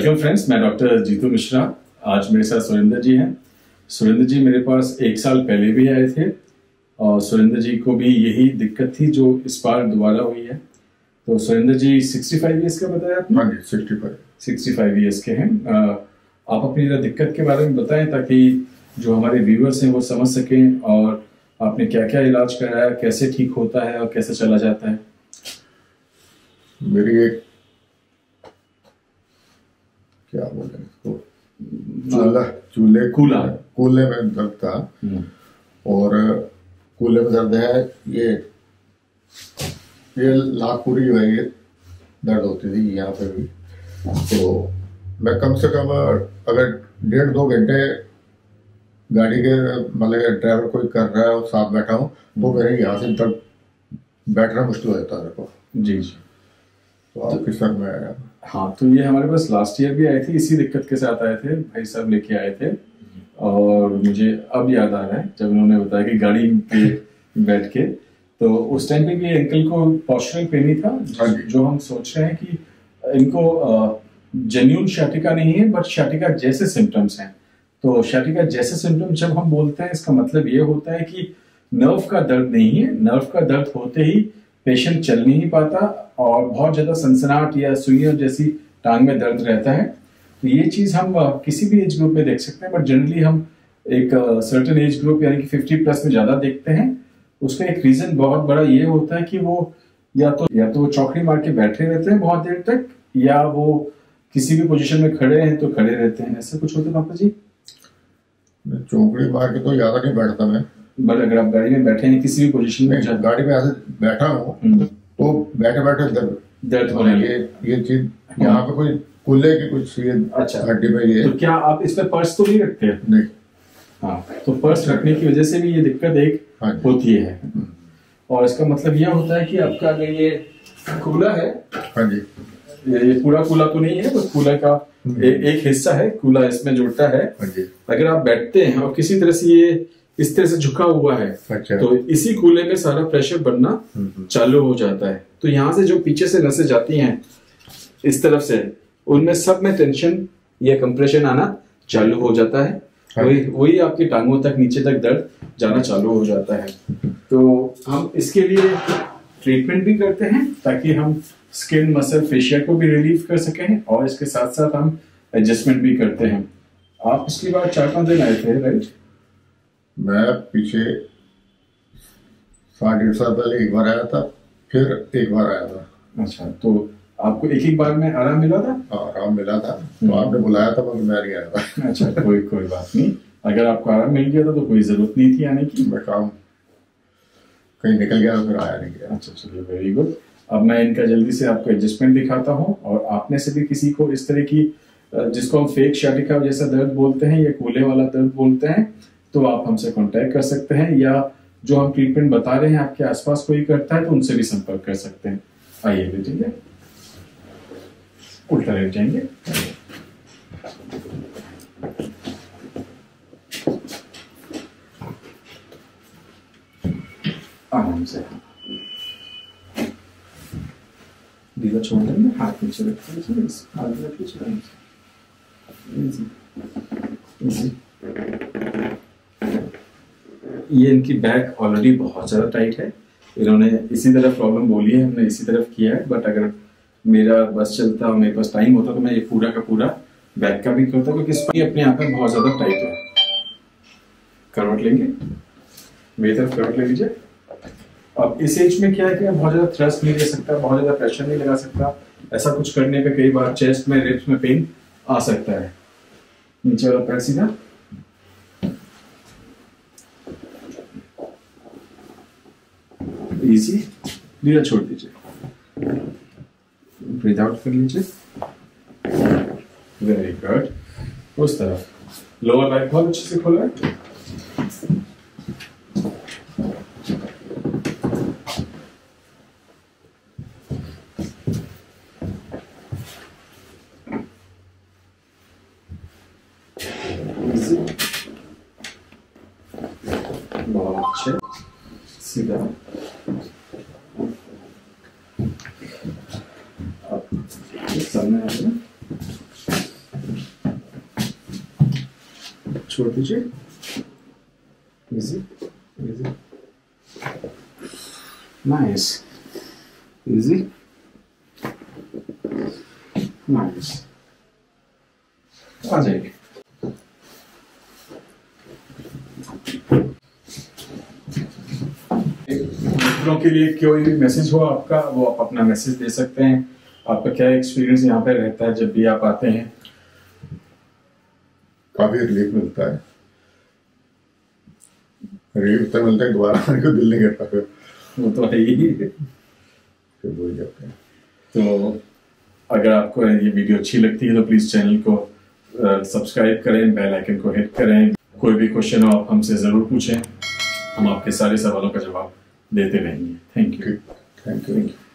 Welcome friends, मैं doctor Jitu Mishra. आज मेरे साथ सुरेंद्र जी हैं। सुरेंद्र जी मेरे पास 1 साल पहले भी आए थे और सुरेंद्र जी को भी यही दिक्कत थी जो इस बार दोबारा हुई है। तो सुरेंद्र जी 65 ईयर्स का बताया आपने? हाँ जी, 65 ईयर्स के हैं। आप अपनी जरा दिक्कत के बारे में बताएं ताकि जो हमारे व्यूअर्स हैं वो समझ सकें, और आपने क्या क्या इलाज कराया, कैसे ठीक होता है और कैसे चला जाता है। मेरी एक क्या बोले इसको, कूल्हे में दर्द था और कूल्हे में दर्द है। ये लाखपुरी जो है ये दर्द होती थी यहाँ पे भी। तो मैं कम से कम अगर 1.5-2 घंटे गाड़ी के मतलब ड्राइवर कोई कर रहा है और साथ बैठा हूँ तो मेरे यहाँ से दर्द बैठना मुश्किल हो जाता है मेरे को। जी जी। तो आपके सर में आया। हाँ, तो ये हमारे पास लास्ट ईयर भी आए थे, इसी दिक्कत के साथ आए थे, भाई साहब लेके आए थे। और मुझे अब याद आ रहा है जब उन्होंने बताया कि गाड़ी पे बैठ के, तो उस टाइम पे भी अंकल को पॉस्चरल पेन ही था, जो हम सोच रहे हैं कि इनको जेन्युइन शाटिका नहीं है बट शाटिका जैसे सिम्टम्स हैं। तो शाटिका जैसे सिम्टम्स जब हम बोलते हैं इसका मतलब ये होता है कि नर्व का दर्द नहीं है। नर्व का दर्द होते ही पेशेंट चल नहीं पाता और बहुत ज्यादा सनसनाहट या सुइयों जैसी टांग में दर्द रहता है। तो ये चीज हम किसी भी एज ग्रुप में देख सकते हैं, बट जनरली हम एक सर्टेन एज ग्रुप यानी कि 50+ में ज्यादा देखते हैं। उसका एक रीजन बहुत बड़ा ये होता है कि वो या तो चौकड़ी मार के बैठे रहते हैं बहुत देर तक, या वो किसी भी पोजीशन में खड़े हैं तो खड़े रहते हैं। ऐसा कुछ होता है पापा जी? चौकड़ी मार के तो ज्यादा नहीं बैठता मैं, बट अगर आप गाड़ी में बैठे हैं किसी भी पोजीशन में, गाड़ी में ऐसे बैठा हूँ तो बैठे बैठे दर्द होने ये चीज यहाँ पे कोई कूल्हे की कुछ अच्छा हड्डी में ये। तो क्या आप इसमें पर्स तो नहीं रखते हैं? नहीं। हाँ, तो पर्स रखने की वजह से भी ये दिक्कत एक होती है। और इसका मतलब यह होता है कि आपका अगर ये कूला है, हाँ जी, ये पूरा कूला तो नहीं है, बस कूला का एक हिस्सा है, कूला इसमें जुड़ता है। अगर आप बैठते हैं और किसी तरह से ये इस तरह से झुका हुआ है, अच्छा, तो इसी कूले में सारा प्रेशर बनना चालू हो जाता है। तो यहाँ से जो पीछे से नसें जाती हैं इस तरफ से, उनमें सब में टेंशन या कंप्रेशन आना चालू हो जाता है। वही आपकी टांगों तक नीचे तक दर्द जाना चालू हो जाता है। तो हम इसके लिए ट्रीटमेंट भी करते हैं ताकि हम स्किन मसल फेशिया को भी रिलीव कर सकें, और इसके साथ साथ हम एडजस्टमेंट भी करते हैं। आप पिछली बार 4-5 दिन आए थे, राइट? मैं पीछे 1.5 साल पहले एक बार आया था, फिर एक बार आया था। अच्छा, तो आपको एक बार में आराम मिला था? आराम मिला था, तो आपने बुलाया था मगर मैं नहीं आया था। अच्छा, कोई बात नहीं। अगर आपको आराम मिल गया था तो कोई जरूरत नहीं थी आने की। मैं काम कहीं निकल गया तो फिर आया नहीं गया। अच्छा, चलिए, वेरी गुड। अब मैं इनका जल्दी से आपको एडजस्टमेंट दिखाता हूँ, और आपने से भी किसी को इस तरह की जिसको हम फेक शाटिका जैसा दर्द बोलते हैं या कूल्हे वाला दर्द बोलते हैं, तो आप हमसे कांटेक्ट कर सकते हैं, या जो हम ट्रीटमेंट बता रहे हैं आपके आसपास कोई करता है तो उनसे भी संपर्क कर सकते हैं। आइए बेटिए, उल्टा लेट जाएंगे। आराम से दीदा छोड़ देंगे, हाथ नीचे रखिए, हाथ रखिए, ये इनकी बैक ऑलरेडी बहुत ज्यादा टाइट है। इन्होंने इसी तरफ प्रॉब्लम बोली है, हमने इसी तरफ किया है, बट अगर मेरा बस चलता और मेरे पास टाइम होता तो मैं ये पूरा का पूरा बैक का भी करता, क्योंकि इसकी अपने आप में बहुत ज्यादा टाइट है। करवट लेंगे, मेरी तरफ करवट ले लीजिए। अब इस एज में क्या है कि बहुत ज्यादा थ्रस्ट नहीं दे सकता, बहुत ज्यादा प्रेशर नहीं लगा सकता। ऐसा कुछ करने पे कई बार चेस्ट में, रिब्स में पेन आ सकता है। नीचे वाला पैर सीधा, इजी, धीरे छोड़ दीजिए, ब्रीथ आउट कर लीजिए, वेरी गुड। उस तरफ लोअर बैक बहुत अच्छे से खोला है। बहुत अच्छे, सीधा। अब सामने आ जाए, छोड़ दीजिए, easy easy, nice, easy, nice, आ जाइए। मित्रों के लिए कोई मैसेज हो आपका, वो आप अपना मैसेज दे सकते हैं। आपका क्या एक्सपीरियंस यहाँ पे रहता है जब भी आप आते हैं? काफी रिलीफ मिलता है, रिलीफ तो मिलता है, दोबारा आने को दिल नहीं करता फिर। वो तो है ही, फिर भूल जाते हैं। तो अगर आपको ये वीडियो अच्छी लगती है तो प्लीज चैनल को सब्सक्राइब करें, बेल आइकन को हिट करें। कोई भी क्वेश्चन हो आप हमसे जरूर पूछें, हम आपके सारे सवालों का जवाब देते रहेंगे। Thank you. Thank you.